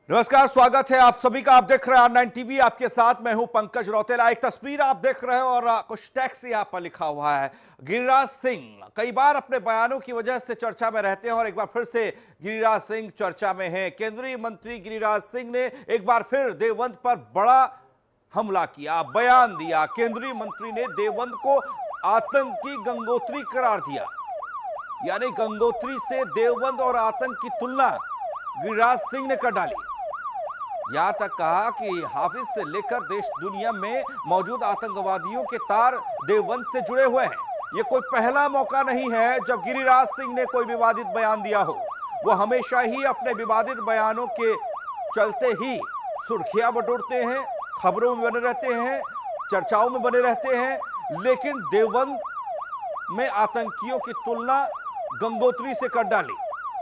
नमस्कार, स्वागत है आप सभी का। आप देख रहे हैं R9 टीवी, आपके साथ मैं हूं पंकज रौतेला। एक तस्वीर आप देख रहे हैं और कुछ टेक्स्ट यहां पर लिखा हुआ है। गिरिराज सिंह कई बार अपने बयानों की वजह से चर्चा में रहते हैं और एक बार फिर से गिरिराज सिंह चर्चा में हैं। केंद्रीय मंत्री गिरिराज सिंह ने एक बार फिर देवबंद पर बड़ा हमला किया, बयान दिया। केंद्रीय मंत्री ने देवबंद को आतंकी गंगोत्री करार दिया, यानी गंगोत्री से देवबंद और आतंक की तुलना गिरिराज सिंह ने कर डाली। यहां तक कहा कि हाफिज से लेकर देश दुनिया में मौजूद आतंकवादियों के तार देवबंद से जुड़े हुए हैं। यह कोई पहला मौका नहीं है जब गिरिराज सिंह ने कोई विवादित बयान दिया हो। वो हमेशा ही अपने विवादित बयानों के चलते ही सुर्खियां बटोरते हैं, खबरों में बने रहते हैं, चर्चाओं में बने रहते हैं। लेकिन देवबंद में आतंकियों की तुलना गंगोत्री से कर डाली।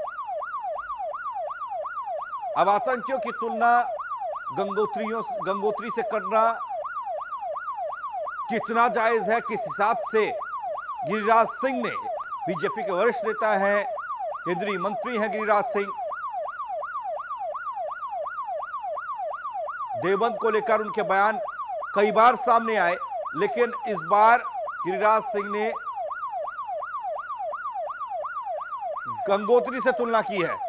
अब आतंकियों की तुलना गंगोत्री से करना कितना जायज है, किस हिसाब से गिरिराज सिंह ने, बीजेपी के वरिष्ठ नेता हैं, केंद्रीय मंत्री हैं गिरिराज सिंह, देवबंद को लेकर उनके बयान कई बार सामने आए, लेकिन इस बार गिरिराज सिंह ने गंगोत्री से तुलना की है।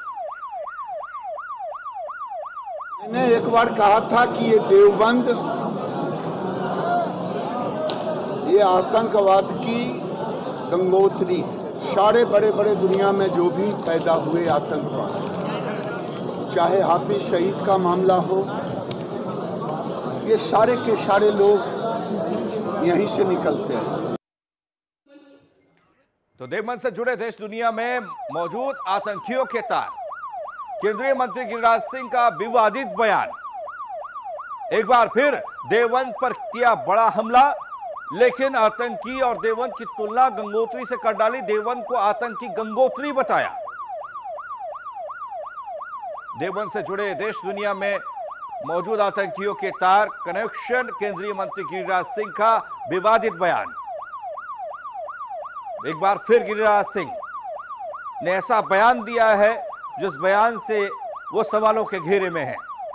मैंने एक बार कहा था कि ये देवबंद ये आतंकवाद की गंगोत्री, सारे बड़े बड़े दुनिया में जो भी पैदा हुए आतंकवाद, चाहे हाफिज शहीद का मामला हो, ये सारे के सारे लोग यहीं से निकलते हैं। तो देवबंद से जुड़े देश दुनिया में मौजूद आतंकियों के तार, केंद्रीय मंत्री गिरिराज सिंह का विवादित बयान, एक बार फिर देवबंद पर किया बड़ा हमला, लेकिन आतंकी और देवबंद की तुलना गंगोत्री से कर डाली। देवबंद को आतंकी गंगोत्री बताया। देवबंद से जुड़े देश दुनिया में मौजूद आतंकियों के तार, कनेक्शन, केंद्रीय मंत्री गिरिराज सिंह का विवादित बयान। एक बार फिर गिरिराज सिंह ने ऐसा बयान दिया है जिस बयान से वो सवालों के घेरे में है।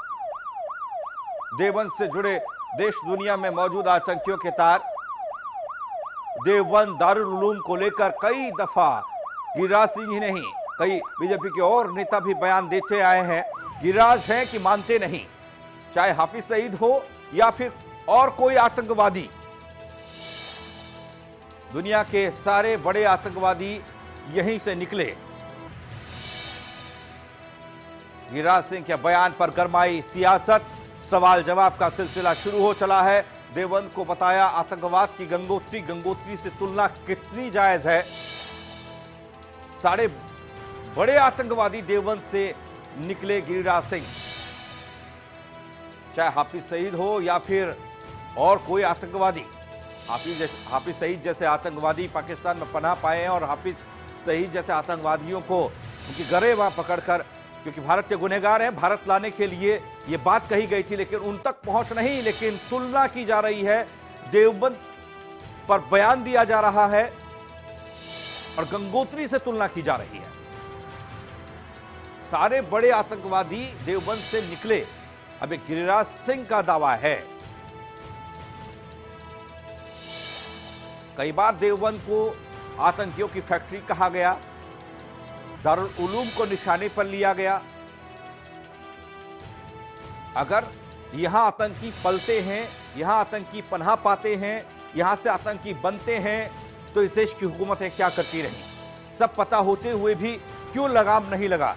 देवबंद से जुड़े देश दुनिया में मौजूद आतंकियों के तार, देवबंद दारुल उलूम को लेकर कई दफा गिरिराज सिंह ही नहीं, कई बीजेपी के और नेता भी बयान देते आए हैं। गिरिराज हैं कि मानते नहीं, चाहे हाफिज सईद हो या फिर और कोई आतंकवादी, दुनिया के सारे बड़े आतंकवादी यहीं से निकले। गिरिराज सिंह के बयान पर गरमाई सियासत, सवाल जवाब का सिलसिला शुरू हो चला है। देवबंद को बताया आतंकवाद की गंगोत्री से तुलना कितनी जायज है। सारे बड़े आतंकवादी देवबंद से निकले गिरिराज सिंह, चाहे हाफिज सईद हो या फिर और कोई आतंकवादी। हाफिज सईद जैसे आतंकवादी पाकिस्तान में पनाह पाए हैं और हाफिज सईद जैसे आतंकवादियों को उनकी गरे वहां पकड़कर, क्योंकि भारत के गुनहगार हैं, भारत लाने के लिए यह बात कही गई थी, लेकिन उन तक पहुंच नहीं। लेकिन तुलना की जा रही है, देवबंद पर बयान दिया जा रहा है और गंगोत्री से तुलना की जा रही है। सारे बड़े आतंकवादी देवबंद से निकले, अब एक गिरिराज सिंह का दावा है। कई बार देवबंद को आतंकियों की फैक्ट्री कहा गया, दारुल उलूम को निशाने पर लिया गया। अगर यहां आतंकी पलते हैं, यहां आतंकी पनाह पाते हैं, यहां से आतंकी बनते हैं, तो इस देश की हुकूमतें क्या करती रही? सब पता होते हुए भी क्यों लगाम नहीं लगा?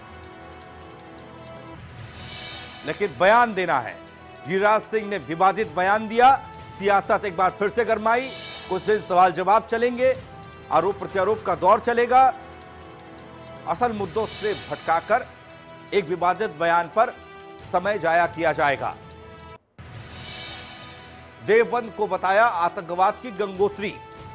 लेकिन बयान देना है। गिरिराज सिंह ने विवादित बयान दिया, सियासत एक बार फिर से गरमाई। कुछ दिन सवाल जवाब चलेंगे, आरोप प्रत्यारोप का दौर चलेगा। असल मुद्दों से भटकाकर एक विवादित बयान पर समय जाया किया जाएगा। देवबंद को बताया आतंकवाद की गंगोत्री।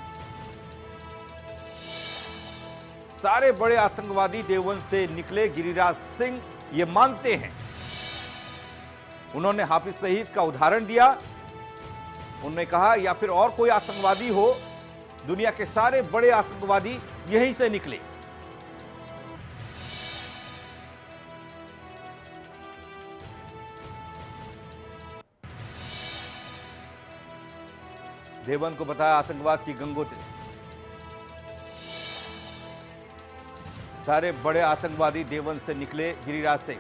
सारे बड़े आतंकवादी देवबंद से निकले, गिरिराज सिंह ये मानते हैं। उन्होंने हाफिज सईद का उदाहरण दिया। उन्होंने कहा या फिर और कोई आतंकवादी हो, दुनिया के सारे बड़े आतंकवादी यहीं से निकले। देवबंद को बताया आतंकवाद की गंगोत्री। सारे बड़े आतंकवादी देवबंद से निकले, गिरिराज सिंह।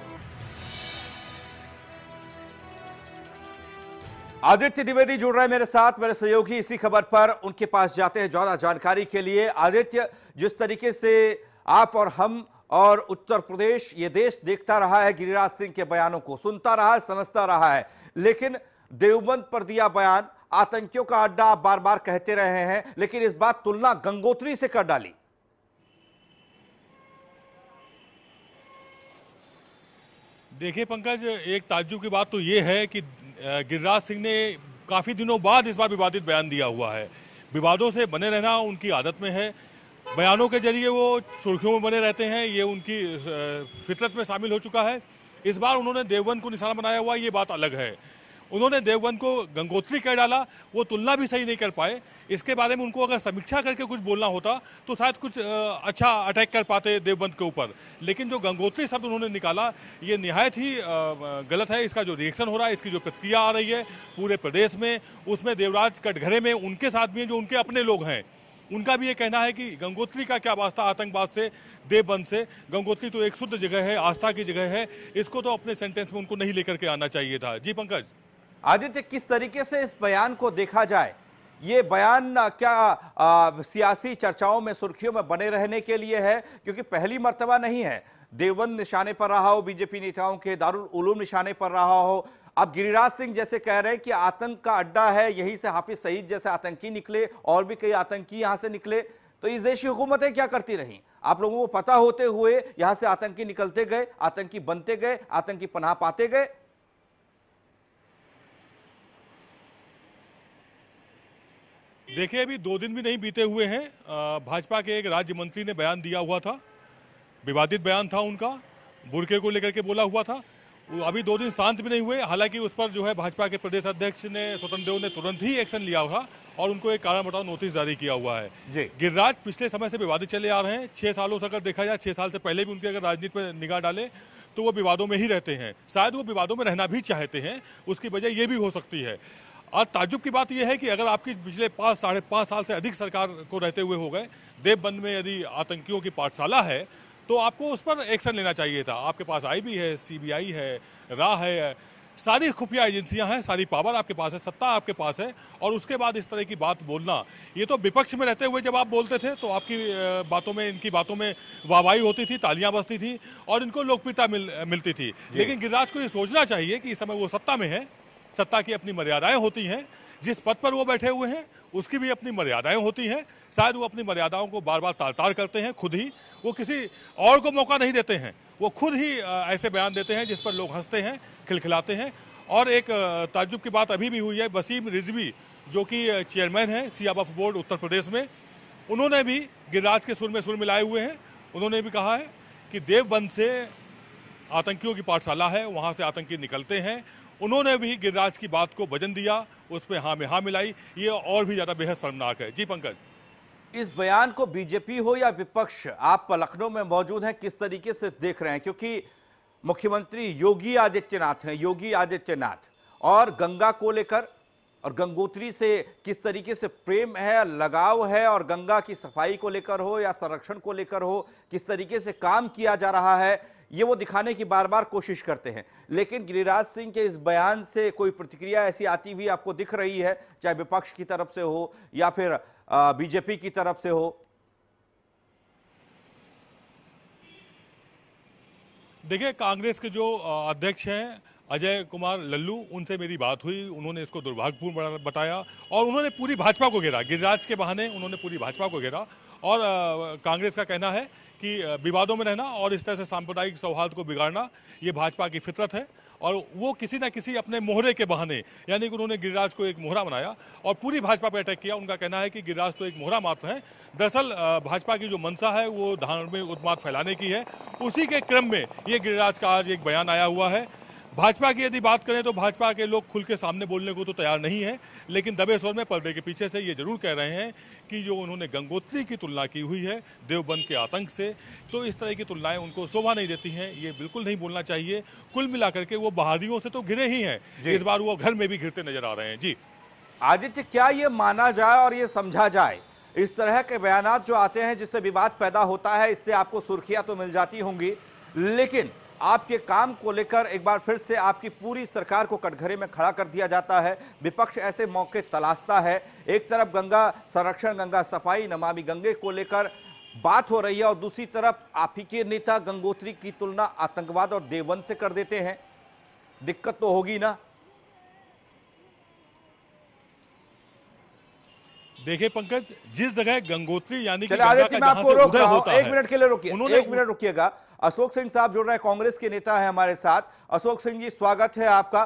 आदित्य द्विवेदी जुड़ रहे हैं मेरे साथ, मेरे सहयोगी इसी खबर पर, उनके पास जाते हैं ज्यादा जानकारी के लिए। आदित्य, जिस तरीके से आप और हम और उत्तर प्रदेश ये देश देखता रहा है, गिरिराज सिंह के बयानों को सुनता रहा है, समझता रहा है, लेकिन देवबंद पर दिया बयान आतंकियों का अड्डा आप बार बार कहते रहे हैं, लेकिन इस बार तुलना गंगोत्री से कर डाली। देखिए पंकज, एक ताज्जुब की बात तो ये है कि गिरिराज सिंह ने काफ़ी दिनों बाद इस बार विवादित बयान दिया हुआ है। विवादों से बने रहना उनकी आदत में है, बयानों के जरिए वो सुर्खियों में बने रहते हैं, ये उनकी फितरत में शामिल हो चुका है। इस बार उन्होंने देवबंद को निशाना बनाया हुआ, ये बात अलग है। उन्होंने देवबंद को गंगोत्री कह डाला, वो तुलना भी सही नहीं कर पाए। इसके बारे में उनको अगर समीक्षा करके कुछ बोलना होता तो शायद कुछ अच्छा अटैक कर पाते देवबंद के ऊपर, लेकिन जो गंगोत्री शब्द उन्होंने निकाला ये निहायत ही गलत है। इसका जो रिएक्शन हो रहा है, इसकी जो प्रतिक्रिया आ रही है पूरे प्रदेश में, उसमें देवराज कटघरे में उनके साथ भी हैं जो उनके अपने लोग हैं, उनका भी ये कहना है कि गंगोत्री का क्या वास्ता आतंकवाद से, देवबंद से। गंगोत्री तो एक शुद्ध जगह है, आस्था की जगह है, इसको तो अपने सेंटेंस में उनको नहीं लेकर के आना चाहिए था। जी पंकज। आदित्य, किस तरीके से इस बयान को देखा जाए? ये बयान क्या सियासी चर्चाओं में, सुर्खियों में बने रहने के लिए है? क्योंकि पहली मर्तबा नहीं है देवबंद निशाने पर रहा हो, बीजेपी नेताओं के दारुल उलूम निशाने पर रहा हो। अब गिरिराज सिंह जैसे कह रहे हैं कि आतंक का अड्डा है, यहीं से हाफिज सईद जैसे आतंकी निकले और भी कई आतंकी यहां से निकले, तो इस देश की हुकूमतें क्या करती रही? आप लोगों को पता होते हुए यहां से आतंकी निकलते गए, आतंकी बनते गए, आतंकी पनाह पाते गए। देखिए, अभी 2 दिन भी नहीं बीते हुए हैं, भाजपा के एक राज्य मंत्री ने बयान दिया हुआ था, विवादित बयान था उनका, बुर्के को लेकर के बोला हुआ था। अभी 2 दिन शांत भी नहीं हुए, हालांकि उस पर जो है भाजपा के प्रदेश अध्यक्ष ने, स्वतंत्र देव ने तुरंत ही एक्शन लिया हुआ और उनको एक कारण बताओ नोटिस जारी किया हुआ है। गिरिराज पिछले समय से विवादित चले आ रहे हैं, 6 सालों से अगर देखा जाए, 6 साल से पहले भी उनके अगर राजनीति पर निगाह डाले तो वो विवादों में ही रहते हैं। शायद वो विवादों में रहना भी चाहते हैं, उसकी वजह ये भी हो सकती है। और ताज्जुब की बात यह है कि अगर आपकी पिछले 5 साढ़े 5 साल से अधिक सरकार को रहते हुए हो गए, देवबंद में यदि आतंकियों की पाठशाला है तो आपको उस पर एक्शन लेना चाहिए था। आपके पास आईबी है, सीबीआई है, राह है, सारी खुफिया एजेंसियां हैं, सारी पावर आपके पास है, सत्ता आपके पास है, और उसके बाद इस तरह की बात बोलना, ये तो विपक्ष में रहते हुए जब आप बोलते थे तो आपकी बातों में, इनकी बातों में वाहवाही होती थी, तालियां बजती थी और इनको लोकप्रियता मिलती थी। लेकिन गिरिराज को ये सोचना चाहिए कि इस समय वो सत्ता में है, सत्ता की अपनी मर्यादाएं होती हैं, जिस पद पर वो बैठे हुए हैं उसकी भी अपनी मर्यादाएं होती हैं। शायद वो अपनी मर्यादाओं को बार बार तार करते हैं खुद ही, वो किसी और को मौका नहीं देते हैं, वो खुद ही ऐसे बयान देते हैं जिस पर लोग हंसते हैं, खिलखिलाते हैं। और एक ताज्जुब की बात अभी भी हुई है, वसीम रिजवी जो कि चेयरमैन है सिया वक्फ बोर्ड उत्तर प्रदेश में, उन्होंने भी गिरिराज के सुर में सुर मिलाए हुए हैं। उन्होंने भी कहा है कि देवबंद से आतंकियों की पाठशाला है, वहाँ से आतंकी निकलते हैं। उन्होंने भी गिरिराज की बात को वजन दिया, उस पर हाँ में हाँ मिलाई, ये और भी ज्यादा बेहद शर्मनाक है। जी पंकज। इस बयान को बीजेपी हो या विपक्ष, आप लखनऊ में मौजूद हैं, किस तरीके से देख रहे हैं? क्योंकि मुख्यमंत्री योगी आदित्यनाथ हैं, योगी आदित्यनाथ, और गंगा को लेकर और गंगोत्री से किस तरीके से प्रेम है, लगाव है, और गंगा की सफाई को लेकर हो या संरक्षण को लेकर हो, किस तरीके से काम किया जा रहा है, ये वो दिखाने की बार बार कोशिश करते हैं। लेकिन गिरिराज सिंह के इस बयान से कोई प्रतिक्रिया ऐसी आती हुई आपको दिख रही है, चाहे विपक्ष की तरफ से हो या फिर बीजेपी की तरफ से हो? देखिए, कांग्रेस के जो अध्यक्ष हैं अजय कुमार लल्लू, उनसे मेरी बात हुई, उन्होंने इसको दुर्भाग्यपूर्ण बताया और उन्होंने पूरी भाजपा को घेरा, गिरिराज के बहाने उन्होंने पूरी भाजपा को घेरा। और कांग्रेस का कहना है कि विवादों में रहना और इस तरह से सांप्रदायिक सौहार्द को बिगाड़ना ये भाजपा की फितरत है, और वो किसी न किसी अपने मोहरे के बहाने, यानी कि उन्होंने गिरिराज को एक मोहरा बनाया और पूरी भाजपा पर अटैक किया। उनका कहना है कि गिरिराज तो एक मोहरा मात्र है, दरअसल भाजपा की जो मंशा है वो धार्मिक उन्माद फैलाने की है। उसी के क्रम में ये गिरिराज का आज एक बयान आया हुआ है। भाजपा की यदि बात करें तो भाजपा के लोग खुल के सामने बोलने को तो तैयार नहीं है, लेकिन दबे स्वर में पर्दे के पीछे से ये जरूर कह रहे हैं कि जो उन्होंने गंगोत्री की तुलना की हुई है देवबंद के आतंक से, तो इस तरह की तुलनाएं उनको शोभा नहीं देती हैं, ये बिल्कुल नहीं बोलना चाहिए। कुल मिलाकर के वो बहारियों से तो घिरे ही हैं, इस बार वो घर में भी घिरते नजर आ रहे हैं। जी आदित्य, क्या ये माना जाए और ये समझा जाए, इस तरह के बयानात जो आते हैं जिससे विवाद पैदा होता है, इससे आपको सुर्खियां तो मिल जाती होंगी, लेकिन आपके काम को लेकर एक बार फिर से आपकी पूरी सरकार को कटघरे में खड़ा कर दिया जाता है। विपक्ष ऐसे मौके तलाशता है। एक तरफ गंगा संरक्षण, गंगा सफाई, नमामि गंगे को लेकर बात हो रही है और दूसरी तरफ आप ही के नेता गंगोत्री की तुलना आतंकवाद और देवबंद से कर देते हैं। दिक्कत तो होगी ना? देखिए पंकज, जिस जगह गंगोत्री यानी कि चलिए आदित्य, मैं आपको रोक रहा हूं, एक मिनट के लिए रुकिए, एक मिनट रुकिएगा। अशोक सिंह साहब जुड़ रहे हैं, कांग्रेस के नेता है हमारे साथ। अशोक सिंह जी, स्वागत है आपका।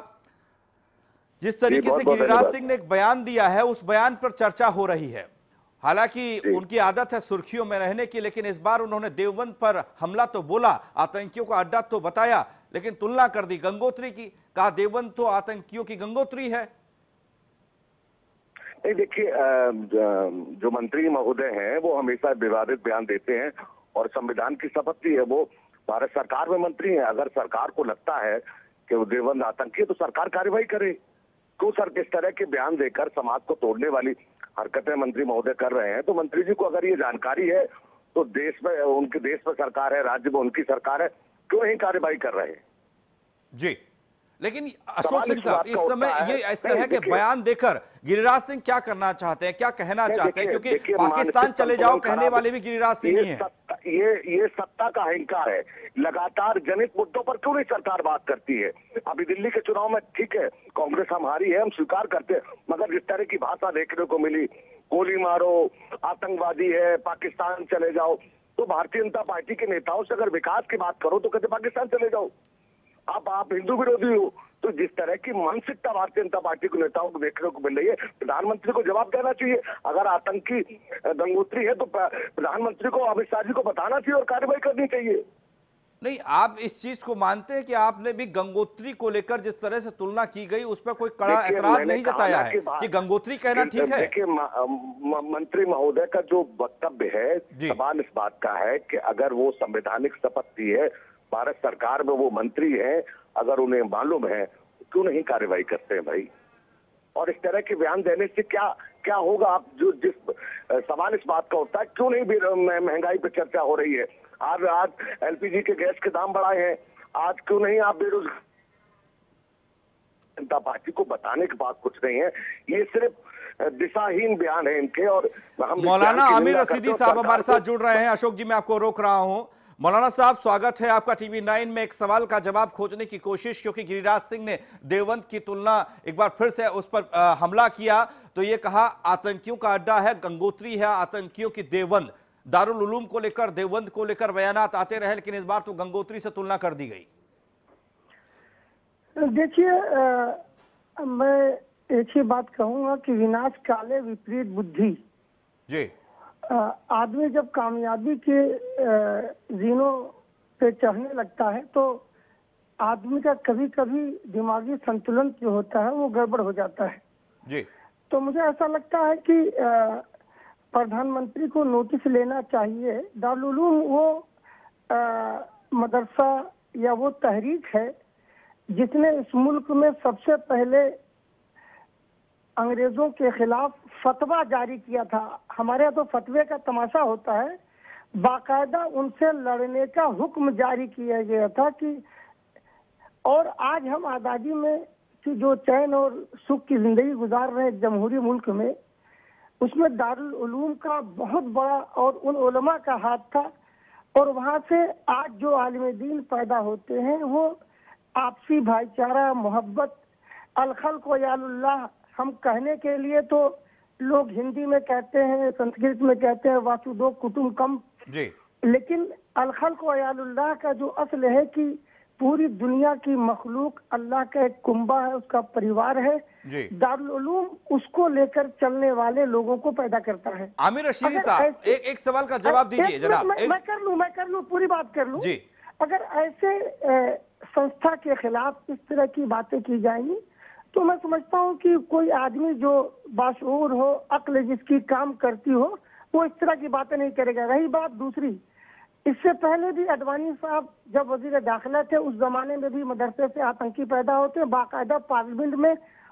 जिस तरीके से गिरिराज सिंह ने एक बयान दिया है, उस बयान पर चर्चा हो रही है। हालांकि उनकी आदत है सुर्खियों में रहने की, लेकिन इस बार उन्होंने देवबंद पर हमला तो बोला, आतंकियों का अड्डा तो बताया, लेकिन तुलना कर दी गंगोत्री की। कहा देवबंद तो आतंकियों की गंगोत्री है। नहीं, देखिए, जो मंत्री महोदय हैं वो हमेशा विवादित बयान देते हैं और संविधान की शपथ भी है, वो भारत सरकार में मंत्री हैं। अगर सरकार को लगता है कि वो देवबंद आतंकी है तो सरकार कार्रवाई करे। क्यों सर किस तरह के बयान देकर समाज को तोड़ने वाली हरकतें मंत्री महोदय कर रहे हैं? तो मंत्री जी को अगर ये जानकारी है तो देश में उनके देश में सरकार है, राज्य में उनकी सरकार है, क्यों नहीं कार्रवाई कर रहे हैं? जी, लेकिन अशोक सिंह साहब, इस समय ये इस तरह के बयान देकर गिरिराज सिंह क्या करना चाहते हैं, क्या कहना चाहते हैं? क्योंकि पाकिस्तान चले जाओ कहने वाले भी गिरिराज सिंह ही हैं। ये सत्ता का अहंकार है। लगातार जनित मुद्दों पर क्यों नहीं सरकार बात करती है? अभी दिल्ली के चुनाव में ठीक है, कांग्रेस हमारी है, हम स्वीकार करते हैं, मगर जिस तरह की भाषा देखने को मिली, गोली मारो, आतंकवादी है, पाकिस्तान चले जाओ, तो भारतीय जनता पार्टी के नेताओं से अगर विकास की बात करो तो कहते पाकिस्तान चले जाओ। अब आप हिंदू विरोधी हो, तो जिस तरह की मानसिकता भारतीय जनता पार्टी के नेताओं को देखने को मिल रही है, प्रधानमंत्री को जवाब देना चाहिए। अगर आतंकी गंगोत्री है तो प्रधानमंत्री को, अमित शाह जी को बताना चाहिए और कार्रवाई करनी चाहिए। नहीं, आप इस चीज को मानते हैं कि आपने भी गंगोत्री को लेकर जिस तरह से तुलना की गई उस पर कोई कड़ा ऐतराज नहीं जताया है कि गंगोत्री कहना ठीक है? देखिए, मंत्री महोदय का जो वक्तव्य है, सवाल इस बात का है कि अगर वो संवैधानिक शपथ दी है, भारत सरकार में वो मंत्री हैं, अगर उन्हें मालूम है क्यों नहीं कार्रवाई करते हैं भाई? और इस तरह के बयान देने से क्या क्या होगा? आप जो जिस सवाल इस बात का उठता है, क्यों नहीं महंगाई पर चर्चा हो रही है? आज एलपीजी के गैस के दाम बढ़ाए हैं, आज क्यों नहीं आप बेरोजगार? जनता पार्टी को बताने की बात कुछ नहीं है, ये सिर्फ दिशाहीन बयान है इनके। और मौलाना आमिर रशीदी साहब हमारे साथ जुड़ रहे हैं। अशोक जी, मैं आपको रोक रहा हूं। मौलाना साहब, स्वागत है आपका TV9 में। एक सवाल का जवाब खोजने की कोशिश, क्योंकि गिरिराज सिंह ने देवबंद की तुलना एक बार फिर से उस पर हमला किया, तो ये कहा आतंकियों का अड्डा है, गंगोत्री है आतंकियों की देवबंद। दारुल उलूम को लेकर, देवबंद को लेकर बयानात आते रहे, लेकिन इस बार तो गंगोत्री से तुलना कर दी गई। देखिए, मैं एक ही बात कहूंगा कि विनाश काले विपरीत बुद्धि। जी, आदमी जब कामयाबी के जीनों पे चढ़ने लगता है तो आदमी का कभी कभी दिमागी संतुलन जो होता है वो गड़बड़ हो जाता है। जी, तो मुझे ऐसा लगता है कि प्रधानमंत्री को नोटिस लेना चाहिए। दारुल उलूम वो मदरसा या वो तहरीक है जिसने इस मुल्क में सबसे पहले अंग्रेजों के खिलाफ फतवा जारी किया था। हमारे यहाँ तो फतवे का तमाशा होता है, बाकायदा उनसे लड़ने का हुक्म जारी किया गया था कि, और आज हम आज़ादी में की जो चैन और सुख की जिंदगी गुजार रहे हैं जमहूरी मुल्क में, उसमें दारुल उलूम का बहुत बड़ा और उन उलमा का हाथ था। और वहाँ से आज जो आलिम दीन पैदा होते हैं वो आपसी भाईचारा, मोहब्बत, अल खल्क व यालुल्लाह, हम कहने के लिए तो लोग हिंदी में कहते हैं, संस्कृत में कहते हैं वासुदेव कुटुंबकम, लेकिन अल खल्क व यालुल्लाह का जो असल है कि पूरी दुनिया की मखलूक अल्लाह का एक कुंबा है, उसका परिवार है। दारुल उलूम उसको लेकर चलने वाले लोगों को पैदा करता है। आमिर रशीदी साहब, एक सवाल का जवाब दीजिए जनाब। मैं कर लूं, पूरी बात कर लूं। अगर ऐसे संस्था के खिलाफ इस तरह की बातें की जाएंगी तो मैं समझता हूँ कि कोई आदमी जो बाशऊर हो, अक्ल जिसकी काम करती हो, वो इस तरह की बातें नहीं करेगा। रही बात दूसरी, इससे पहले भी अडवाणी साहब जब वजीर दाखिला थे उस जमाने में भी मदरसे से आतंकी पैदा होते हैं, बाकायदा पार्लियामेंट में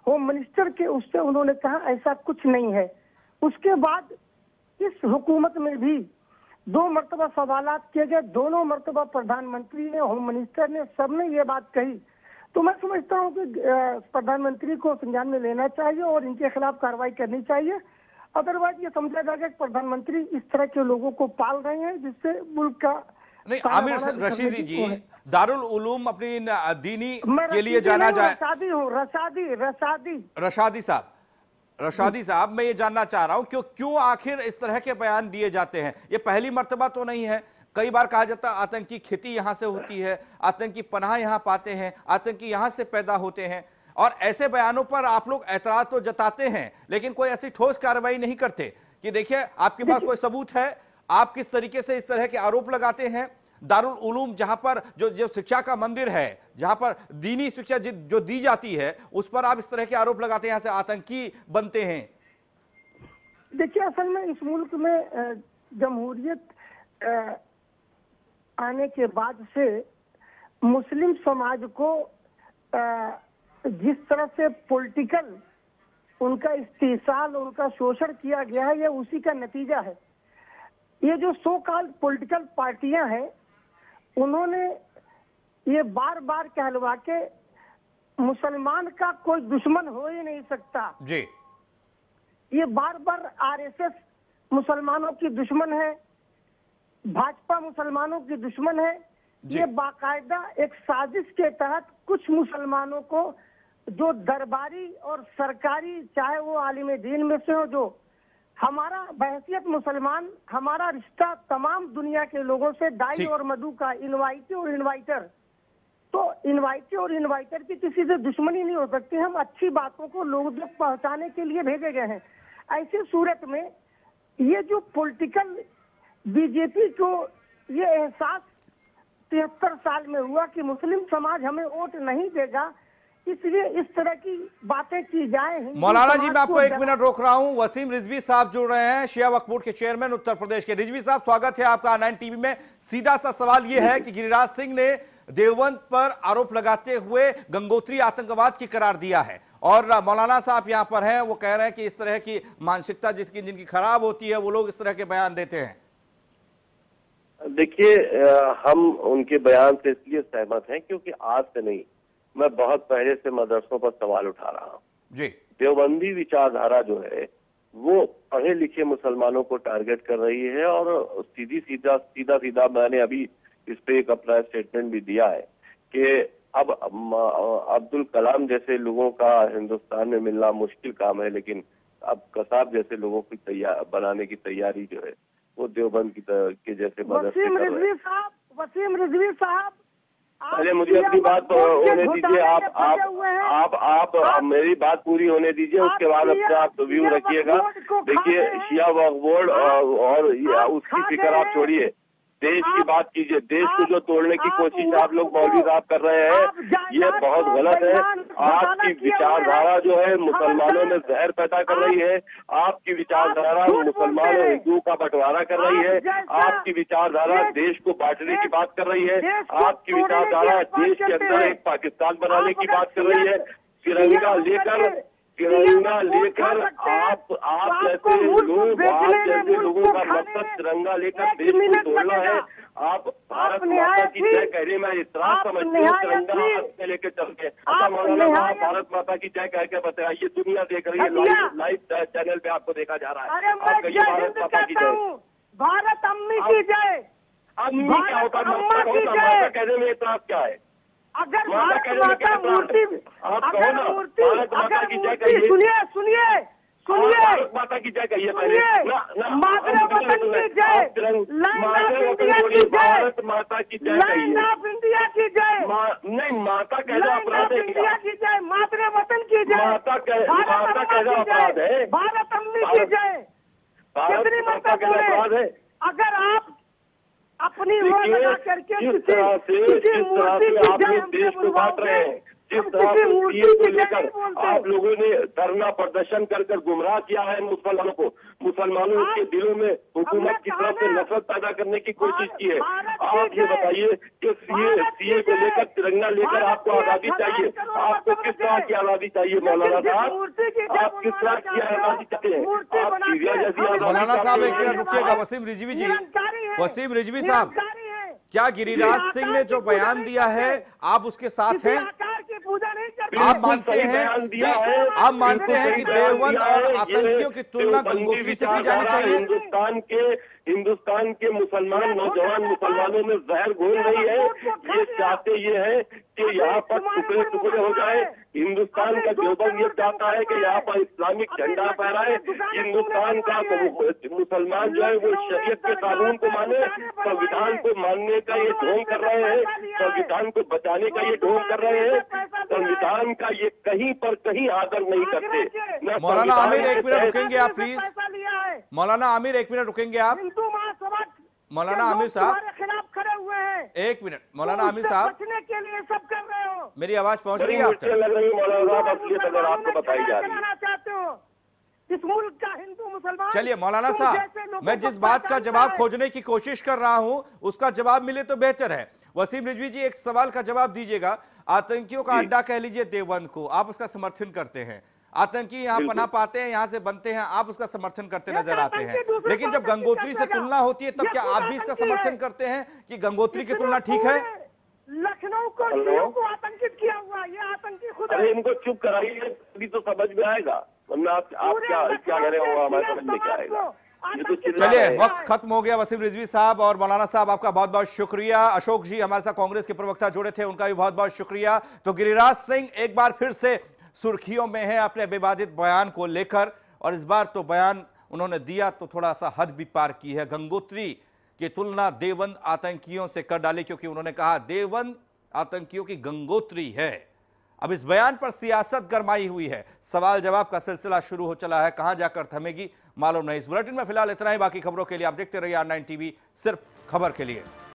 होम मिनिस्टर के उससे उन्होंने कहा ऐसा कुछ नहीं है। उसके बाद इस हुकूमत में भी 2 मरतबा सवालात किए गए, दोनों मरतबा प्रधानमंत्री ने, होम मिनिस्टर ने, सबने ये बात कही। तो मैं समझता हूँ कि प्रधानमंत्री को संज्ञान में लेना चाहिए और इनके खिलाफ कार्रवाई करनी चाहिए। अदरवाइज ये समझा जाएगा कि प्रधानमंत्री इस तरह के लोगों को पाल रहे हैं जिससे मुल्क का नहीं। आमिर रशीदी जी, दारुल उलूम अपनी दीनी के लिए जाना जाए। रशादी साहब, मैं ये जानना चाह रहा हूं क्यों आखिर इस तरह के बयान दिए जाते हैं? ये पहली मर्तबा तो नहीं है। कई बार कहा जाता है आतंकी खेती यहां से होती है, आतंकी पनाह यहां पाते हैं, आतंकी यहां से पैदा होते हैं, और ऐसे बयानों पर आप लोग ऐतराज तो जताते हैं लेकिन कोई ऐसी ठोस कार्रवाई नहीं करते कि देखिए आपके पास कोई सबूत है। आप किस तरीके से इस तरह के आरोप लगाते हैं? दारुल उलूम जहां पर जो शिक्षा का मंदिर है, जहां पर दीनी शिक्षा जो दी जाती है, उस पर आप इस तरह के आरोप लगाते हैं यहां से आतंकी बनते हैं। देखिए, असल में इस मुल्क में जमहूरियत आने के बाद से मुस्लिम समाज को जिस तरह से पॉलिटिकल उनका इस्तेसाल, उनका शोषण किया गया है, ये उसी का नतीजा है। ये जो सो कॉल्ड पॉलिटिकल पार्टियां हैं, उन्होंने ये बार बार कहलवा के मुसलमान का कोई दुश्मन हो ही नहीं सकता जी। ये बार बार आरएसएस मुसलमानों की दुश्मन है, भाजपा मुसलमानों की दुश्मन है। ये बाकायदा एक साजिश के तहत कुछ मुसलमानों को, जो दरबारी और सरकारी, चाहे वो आलिम दीन में से हो, जो हमारा बहसियत मुसलमान, हमारा रिश्ता तमाम दुनिया के लोगों से दाई और मधु का, इनवाइटी और इनवाइटर, तो इनवाइटी और इनवाइटर की किसी से दुश्मनी नहीं हो सकती। हम अच्छी बातों को लोगों तक पहुंचाने के लिए भेजे गए हैं। ऐसी सूरत में ये जो पॉलिटिकल बीजेपी को ये एहसास 73 साल में हुआ कि मुस्लिम समाज हमें वोट नहीं देगा, इसलिए इस तरह की बातें की जाए। मौलाना जी, मैं आपको 1 मिनट रोक रहा हूं। वसीम रिजवी साहब जुड़ रहे हैं, शिया वक्फ बोर्ड के चेयरमैन उत्तर प्रदेश के। रिजवी साहब, स्वागत है आपका R9 टीवी में। सीधा सा सवाल यह है कि गिरिराज सिंह ने देवबंद पर आरोप लगाते हुए गंगोत्री आतंकवाद की करार दिया है, और मौलाना साहब यहां पर हैं, वो कह रहे हैं कि इस तरह की मानसिकता जिनकी खराब होती है वो लोग इस तरह के बयान देते हैं। देखिए, हम उनके बयान से इसलिए सहमत हैं क्योंकि आज से नहीं, मैं बहुत पहले से मदरसों पर सवाल उठा रहा हूँ जी। देवबंदी विचारधारा जो है वो पढ़े लिखे मुसलमानों को टारगेट कर रही है, और सीधा मैंने अभी इस पे एक अपना स्टेटमेंट भी दिया है कि अब अब्दुल कलाम जैसे लोगों का हिंदुस्तान में मिलना मुश्किल काम है, लेकिन अब कसाब जैसे लोगों की बनाने की तैयारी जो है वो देवबंद के जैसे मदरसे कर रहे हैं। वसीम रिजवी साहब, पहले मुझे अपनी बात होने दीजिए। आप मेरी बात पूरी होने दीजिए, उसके बाद अपने आप व्यू रखिएगा। देखिए, शिया वक्फ बोर्ड और उसकी फिक्र आप छोड़िए, देश की बात कीजिए। देश को जो तोड़ने की कोशिश आप लोग मौलवी साहब कर रहे हैं, ये बहुत गलत है। आपकी विचारधारा जो है मुसलमानों में जहर पैदा कर रही है। आपकी विचारधारा मुसलमान और हिंदुओं का बंटवारा कर रही है। आपकी विचारधारा देश को बांटने की बात कर रही है। आपकी विचारधारा देश के अंदर एक पाकिस्तान बनाने की बात कर रही है। तिरंगा लेकर आप जैसे लोगों का मकसद तिरंगा लेकर देश को तोड़ना है। आप भारत माता की जय कह रहे, मैं इतना समझती हूँ तिरंगा हाथ में लेकर चल के। अच्छा मौलाना, भारत माता की जय कह के बताइए, दुनिया देख रही है, लाइव चैनल पे आपको देखा जा रहा है। आप कहिए भारत माता की जय। भारत अम्मी की जय। अम्मी क्या होता है? माता कहने में इतना क्या है? अगर माता कहने में क्या मूर्ति, आप कहो ना भारत माता की जय कहिए। सुनिए भारत माता की जय कहिए पहले। भारत माता की जय कहिए। इंडिया की जय। नहीं, माता कहना अपराध है। इंडिया की जय, मातृ वतन की जय। माता कहना अपराध है। भारत अम्मी की जय। भारत माता कहना अपराध है। अगर आप अपनी जिस तरह से आप देश को बांट रहे हैं, जिस तरह से सीए को लेकर आप लोगों ने धरना प्रदर्शन कर गुमराह किया है मुसलमानों को, मुसलमानों के दिलों में हुकूमत की तरफ से नफरत पैदा करने की कोशिश की है। आप ये बताइए कि सीए को लेकर तिरंगा लेकर आपको आजादी चाहिए, आपको किस तरह की आजादी चाहिए मौलाना साहब? आप किस तरह की आजादी चाहते हैं? आप सीरिया जैसी आजादी? मौलाना साहब एक मिनट रुकिएगा। वसीम रिजवी जी, वसीम रिजवी साहब, क्या गिरिराज सिंह ने जो बयान दिया है आप उसके साथ हैं? आप मानते हैं कि देवबंद और आतंकियों की तुलना गंगोत्री से की जानी चाहिए? हिंदुस्तान के मुसलमान नौजवान मुसलमानों में जहर घोल रही है। ये चाहते ये है कि यहाँ पर टुकड़े टुकड़े हो जाए। हिंदुस्तान का देवबंद ये चाहता है कि यहाँ पर इस्लामिक झंडा फहराए। हिंदुस्तान का मुसलमान जो है वो शरीयत के कानून को माने, संविधान को मानने का ये ढोंग कर रहे हैं, संविधान को बचाने का ये ढोंग कर रहे हैं। संविधान का ये कहीं पर कहीं आदर नहीं करते। मौलाना आमिर एक मिनट रुकेंगे आप प्लीज? मौलाना आमिर एक मिनट रुकेंगे आप? मौलाना आमिर साहब खिलाफ खड़े हुए हैं। एक मिनट। मौलाना आमिर साहब बचने के लिए सब कर रहे हो। मेरी आवाज पहुंच रही है आप तक? लग रही है मौलाना साहब, असलियत अगर आपको बताई जा रही है। चाहते हो इस मुल्क का हिंदू मुसलमान? चलिए मौलाना साहब, मैं जिस बात का जवाब खोजने की कोशिश कर रहा हूं उसका जवाब मिले तो बेहतर है। वसीम रिजवी जी एक सवाल का जवाब दीजिएगा। आतंकियों का अड्डा कह लीजिए देवबंद को, आप उसका समर्थन करते हैं। आतंकी यहाँ पनाह पाते हैं, यहाँ से बनते हैं, आप उसका समर्थन करते नजर आते हैं। लेकिन जब गंगोत्री से तुलना होती है तब क्या आप भी इसका समर्थन करते हैं कि गंगोत्री की तुलना ठीक है? लखनऊ को आतंकित किया हुआ ये आतंकी खुद। अरे इनको चुप कराइए, तभी तो समझ में आएगा, वरना आप क्या कह रहे हो हमारे समझ में क्या आएगा। चलिए वक्त खत्म हो गया। वसीम रिजवी साहब और मौलाना साहब आपका बहुत बहुत शुक्रिया। अशोक जी हमारे साथ कांग्रेस के प्रवक्ता जुड़े थे, उनका भी बहुत बहुत शुक्रिया। तो गिरिराज सिंह एक बार फिर से सुर्खियों में है अपने विवादित बयान को लेकर, और इस बार तो बयान उन्होंने दिया तो थोड़ा सा हद भी पार की है। गंगोत्री की तुलना देवबंद आतंकियों से कर डाली, क्योंकि उन्होंने कहा देवबंद आतंकियों की गंगोत्री है। अब इस बयान पर सियासत गरमाई हुई है, सवाल जवाब का सिलसिला शुरू हो चला है, कहां जाकर थमेगी मालूम नहीं। इस बुलेटिन में फिलहाल इतना ही। बाकी खबरों के लिए आप देखते रहिए R9 TV, सिर्फ खबर के लिए।